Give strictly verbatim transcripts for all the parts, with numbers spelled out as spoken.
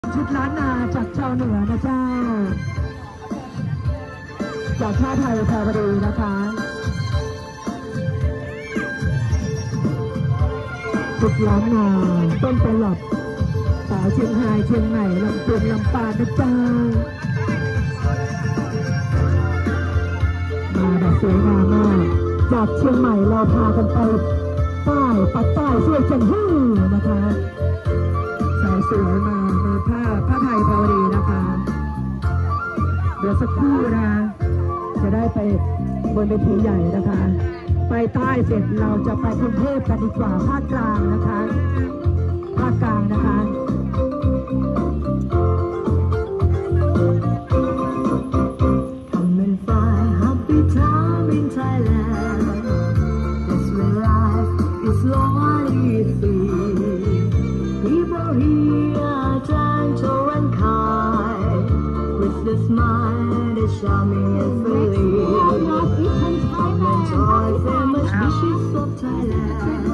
ชุดล้านนาจากชาวเหนือนะเจ้าจากท่าไทยแพรวดีนะคะชุดล้านนาต้นตลับสาวเชียงรายเชียงใหม่ลำพูนลำปางนะเจ้ามาแบบสวยงามมากจากเชียงใหม่เราพากันไปใต้ปักใต้สวยจังหู้นะคะสาวสวยมาในผ้าผ้าไทยแพรวดีนะคะเดี๋ยวสักครู่นะจะได้ไปบนเวทีใหญ่นะคะไปใต้เสร็จเราจะไปกรุงเทพกันดีกว่าภาคกลางนะคะภาคกลางนะคะ The smile is charming and free. Come enjoy famous dishes of Thailand.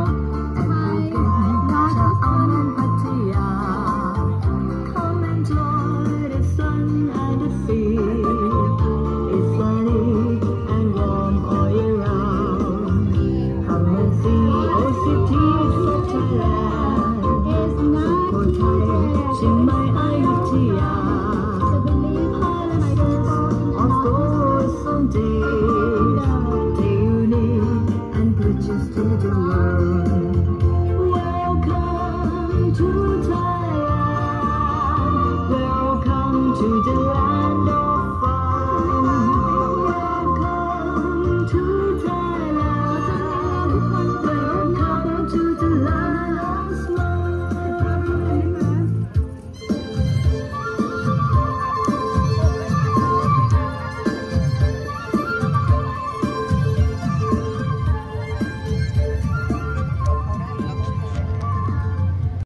Cha'am and Pattaya. Come enjoy the sun and the sea. It's sunny and warm all year round. Come and see all cities of Thailand. Sukhothai, Chiang Mai, Ayutthaya. To the land.